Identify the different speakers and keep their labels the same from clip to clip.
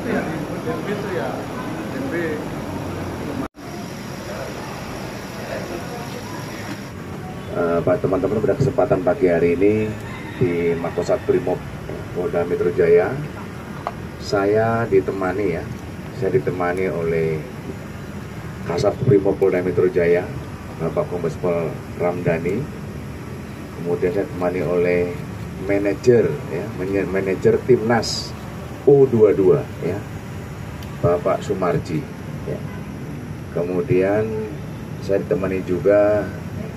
Speaker 1: ya, itu ya, DP.
Speaker 2: Pak teman-teman, pada kesempatan pagi hari ini di Makosat Brimob Polda Metro Jaya, saya ditemani oleh Kasat Brimob Polda Metro Jaya, Bapak Kombes Pol Ramdhani. Kemudian saya ditemani oleh manajer Timnas U22 ya, Bapak Sumarji ya. Kemudian saya ditemani juga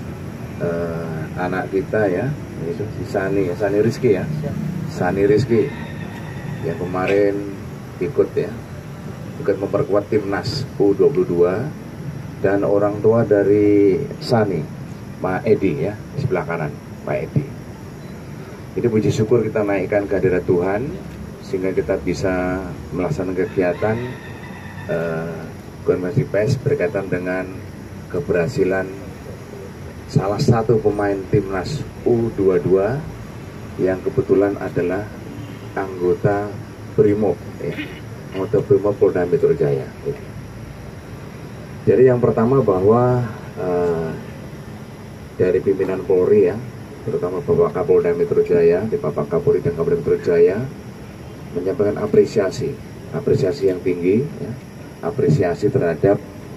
Speaker 2: anak kita ya, itu si Sani Rizky ya, Sani Rizky yang kemarin ikut memperkuat Timnas U22, dan orang tua dari Sani, Pak Edi ya, di sebelah kanan Pak Edi. Jadi puji syukur kita naikkan kehadirat Tuhan sehingga kita bisa melaksanakan kegiatan konferensi pers berkaitan dengan keberhasilan salah satu pemain Timnas U22 yang kebetulan adalah anggota Brimob ya, anggota Brimob Polda Metro Jaya. Jadi yang pertama bahwa dari pimpinan Polri ya, terutama Bapak Kapolda Metro Jaya, di Bapak Kapolri dan Kapolda Metro Jaya, menyampaikan apresiasi yang tinggi ya, apresiasi terhadap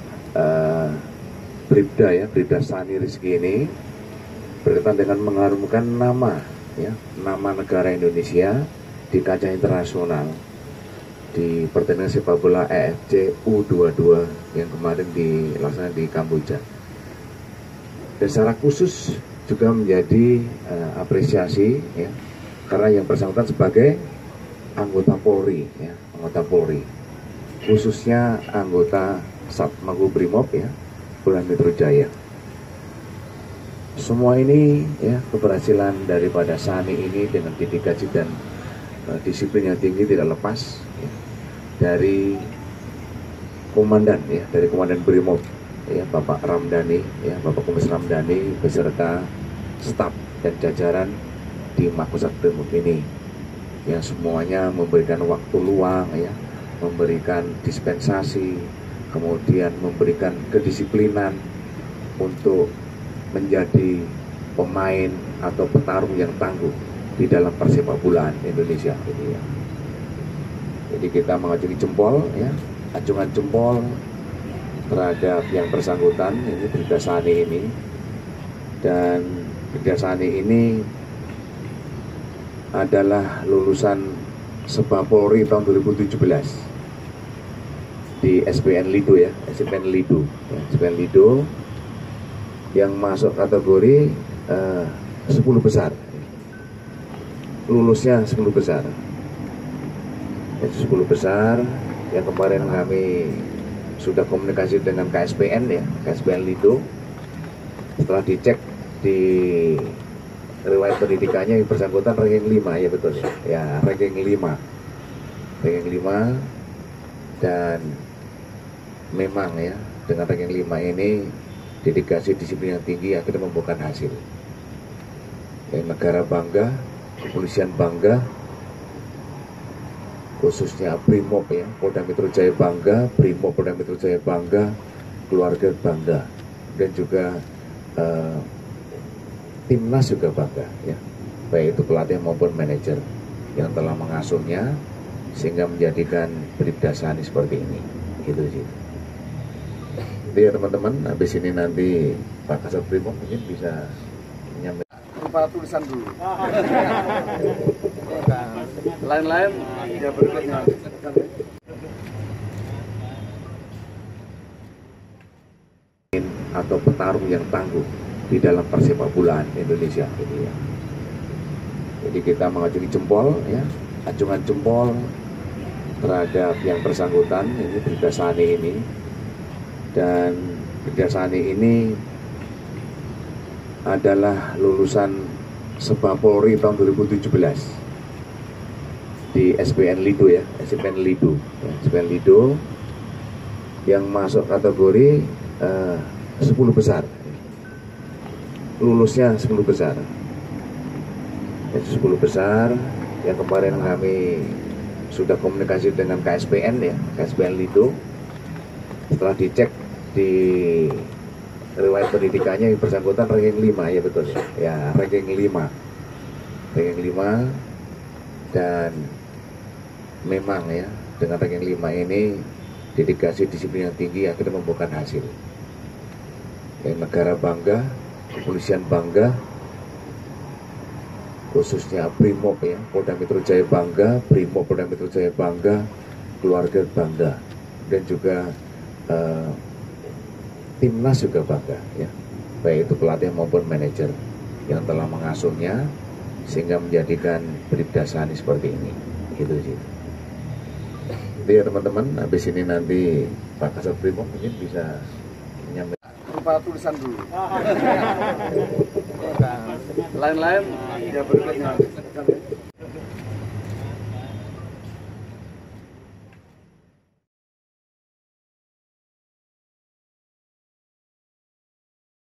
Speaker 2: Bribda Sani Rizky ini berkaitan dengan mengharumkan nama negara Indonesia di kancah internasional di pertandingan sepak bola AFC U22 yang kemarin dilaksanakan di Kamboja. Dan secara khusus juga menjadi apresiasi ya, karena yang bersangkutan sebagai anggota Polri ya, khususnya anggota Satmakobrimob ya, Polda Metro Jaya. Semua ini ya, keberhasilan daripada Sani ini dengan dedikasi dan disiplin yang tinggi tidak lepas ya, dari komandan Brimob ya, Bapak Ramdhani ya, Bapak Kombes Ramdhani beserta staf dan jajaran di Makosat Brimob ini yang semuanya memberikan waktu luang ya, memberikan dispensasi, kemudian memberikan kedisiplinan untuk menjadi pemain atau petarung yang tangguh di dalam persepak bolaan Indonesia ini ya. Jadi kita mengacungi jempol ya, acungan jempol terhadap yang bersangkutan ini, Bribda Sani ini. Dan Bribda Sani ini adalah lulusan Sepak Polri tahun 2017 di SPN Lido ya, SPN Lido yang masuk kategori 10 besar, lulusnya 10 besar. Itu 10 besar yang kemarin kami sudah komunikasi dengan KSPN ya, KSPN Lido. Setelah dicek di riwayat pendidikannya yang bersangkutan ranking 5 ya, betul ya, ya ranking 5 dan memang ya, dengan ranking 5 ini dedikasi disiplin yang tinggi akhirnya membuahkan hasil. Yang negara bangga, kepolisian bangga, khususnya Brimob ya, Polda Metro Jaya bangga, Brimob Polda Metro Jaya bangga, keluarga bangga, dan juga Timnas juga bangga ya, baik itu pelatih maupun manajer yang telah mengasuhnya sehingga menjadikan Bribda Sani seperti ini gitu sih. Jadi ya teman-teman, habis ini nanti Pak Kasat Brimob mungkin bisa menyampaikan
Speaker 1: Berupa tulisan dulu. Lain-lain ya berikutnya.
Speaker 2: Atau petarung yang tangguh di dalam persepak bolaan Indonesia ini ya. Jadi kita mengacungi jempol ya, acungan jempol terhadap yang bersangkutan ini, Bribda Sani ini. Dan Bribda Sani ini adalah lulusan Sepak Polri tahun 2017 di SPN Lido ya, SPN Lido yang masuk kategori 10 besar, lulusnya 10 besar. Itu 10 besar yang kemarin kami sudah komunikasi dengan KSPN ya, KSPN Lido. Setelah dicek di riwayat pendidikannya yang bersangkutan ranking 5 ya, betul ya. Ya, ranking 5. Ranking 5 dan memang ya dengan ranking 5 ini dedikasi disiplin yang tinggi akhirnya membuahkan hasil. Yang negara bangga, kepolisian bangga, khususnya Brimob ya, Polda Metro Jaya bangga, Brimob Polda Metro Jaya bangga, keluarga bangga, dan juga timnas juga bangga ya, baik itu pelatih maupun manajer yang telah mengasuhnya sehingga menjadikan Bribda Sani seperti ini, gitu sih. Jadi ya teman-teman, habis ini nanti Pak Kasat Brimob mungkin bisa menyampaikan
Speaker 1: berupa tulisan dulu. Lain-lain ya berikutnya.